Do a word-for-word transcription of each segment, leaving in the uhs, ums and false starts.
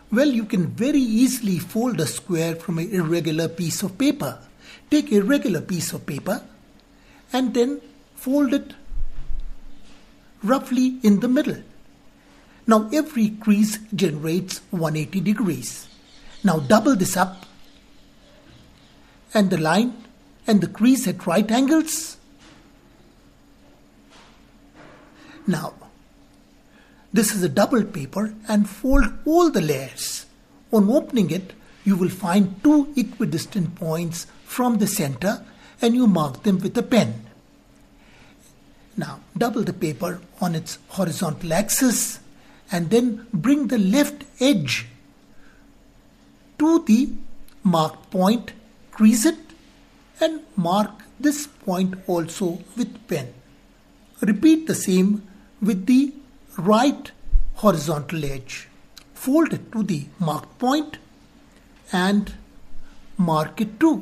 Well, you can very easily fold a square from an irregular piece of paper. Take a regular piece of paper and then fold it roughly in the middle. Now every crease generates one hundred eighty degrees. Now double this up, and the line and the crease at right angles. Now, this is a double paper, and fold all the layers. On opening it, you will find two equidistant points from the center, and you mark them with a pen. Now, double the paper on its horizontal axis, and then bring the left edge to the marked point, crease it, and mark this point also with pen. Repeat the same with the right horizontal edge. Fold it to the marked point and mark it too.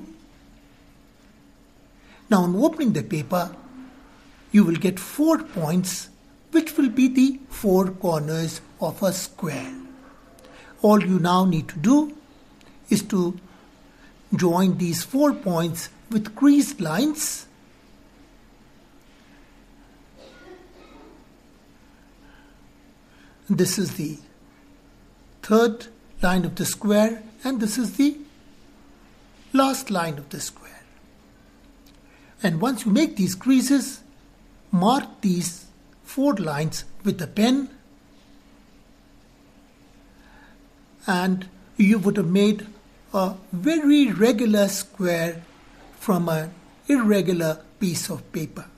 Now on opening the paper, you will get four points, which will be the four corners of a square. All you now need to do is to join these four points with creased lines. This is the third line of the square, and this is the last line of the square. And once you make these creases, mark these four lines with a pen, and you would have made a very regular square from an irregular piece of paper.